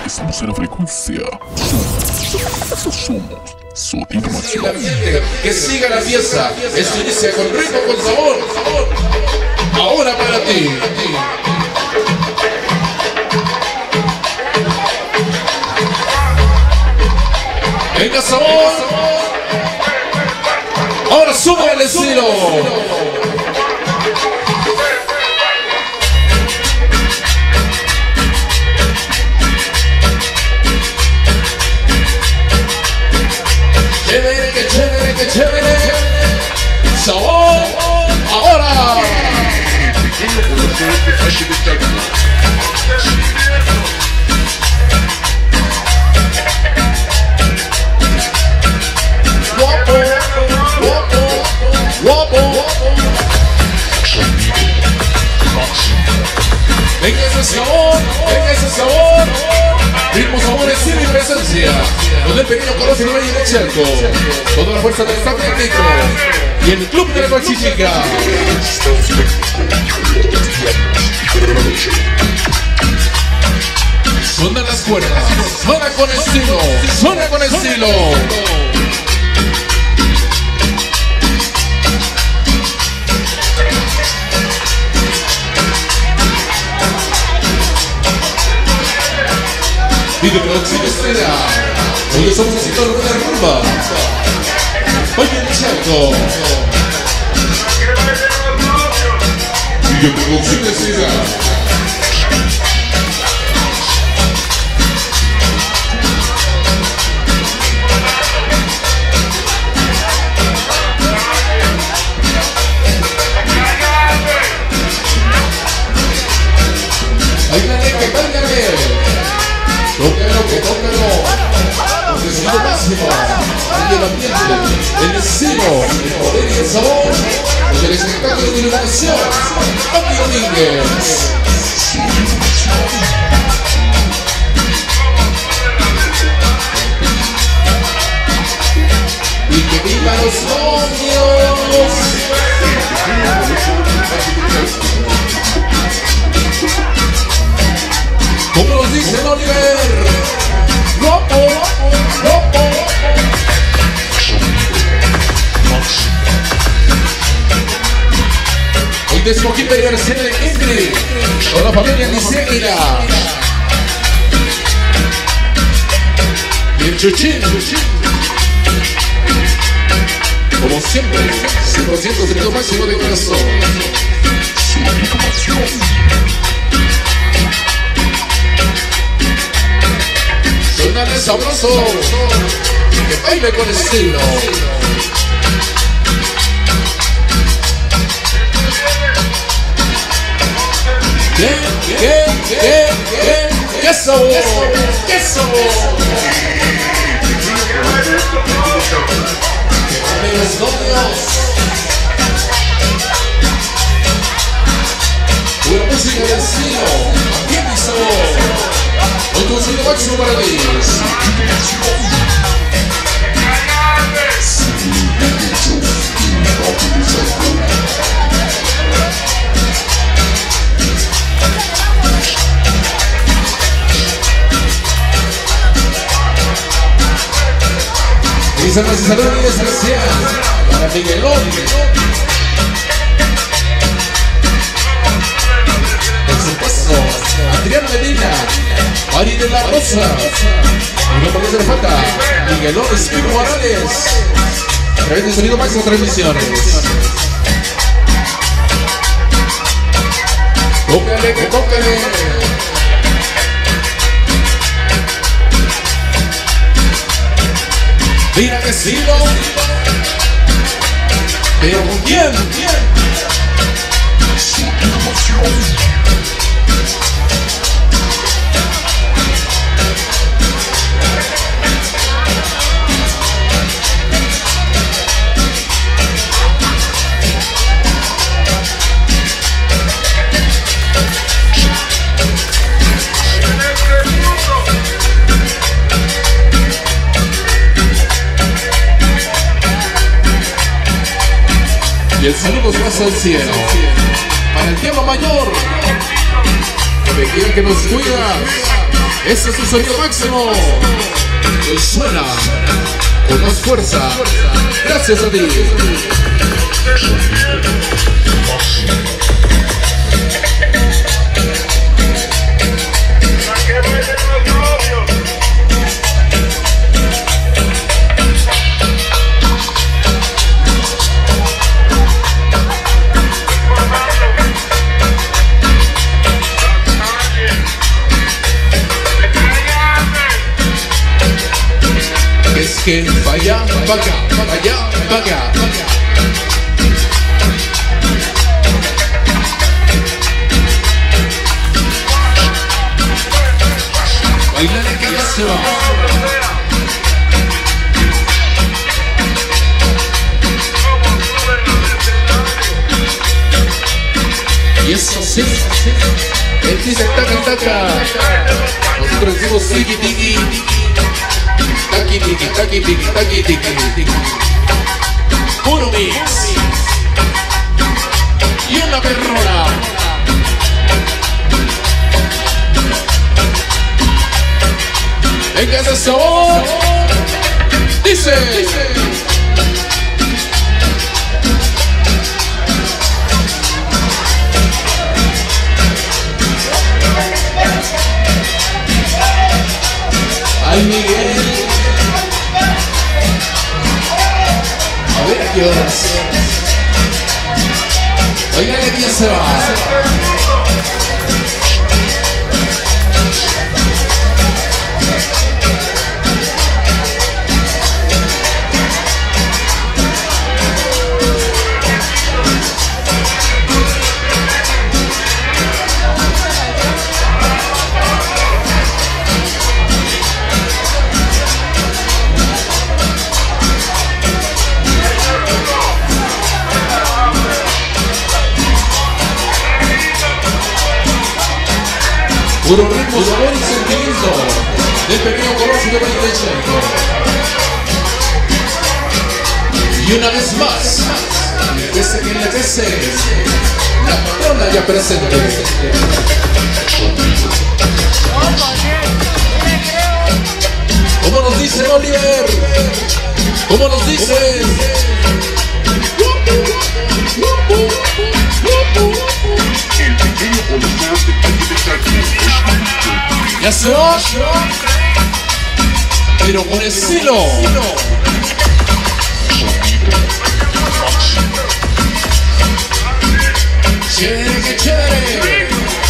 Estamos en la frecuencia. Somos Soda Información. Que siga la fiesta. Esto inicia con ritmo, con sabor. Ahora para ti. Venga, sabor. Ahora sube el estilo. Chévere, que chévere, que chévere. Sabor, ahora. Guapo, guapo, guapo. Venga ese sabor, venga ese sabor. Ritmo, sabor, estilo y presencia. Con el pequeño Colosio de Valle de Chalco. Toda la fuerza del Estado Atlético. Y el Club de la Guachichica. Suenan las cuerdas. Suena con estilo. Suena con estilo. Y de próxima estrella, hoy estamos haciendo una rumba. Valle de Chalco. Y de próxima estrella. Hay una ley que cambia. Tócalo, que tócalo. Porque es lo máximo. Hay el ambiente, el estilo, el poder y el sabor. Con el espectáculo de iluminación. Pati Domínguez. Y que vivan los novios. Como nos dice el Oliver. Guapo, guapo. Hoy despoquita y García de Ingrid. Con la familia Liceira. Y el Chuchín. Como siempre, 100% sonido máximo de corazón. Soda Información. Suena sabroso, que baile con estilo. ¿Qué sabor? ¿Qué sabor? Que los novios. Pura música de estilo, ambiente y sabor. Hoy tu sonido máximo para ti. Y saludos muy especial para Miguelón. Por supuesto, Adrián Medina, Mari de la Rosa, y no podía hacer falta, Miguelón Espino Morales, a través de Sonido Máximo Transmisiones. Tócale, que tócale. Mira que estilo, pero con quién. Y el saludo se hace al cielo para el diablo mayor, que me quiere, que nos cuida. Ese es su sonido máximo. Y suena con más fuerza. Gracias a ti. Es que vaya, vaya, vaya, vaya. Bailale que ya se va. Y eso sí, él dice taca, taca. Nosotros decimos tiki, tiki. Taki tiki, taki tiki, taki tiki. Puro mix. Y una perrona. Venga ese sabor. Dice. Ay, Miguel. A ver qué horas. Oigan que quién se va. Puro ritmo, sabor y sentimiento del pequeño Coloso de Vallechenco. Y una vez más, desde que enloquece, la patrona ya presente. ¿Cómo nos dice Oliver? ¿Cómo nos dice? El pequeño Coloso de Vallechenco. Ya se va, pero con estilo. Chévere, que chévere.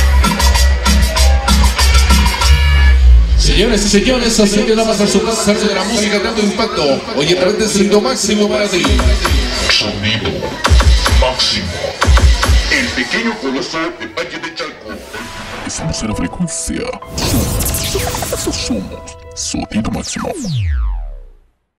Señores y señores, así que nada más a su casa sale de la música de alto impacto. Oye, a través del sonido máximo para ti. Sonido máximo. El pequeño Coloso de Vallechenco. Estamos en la frecuencia. Somos sonido máximo.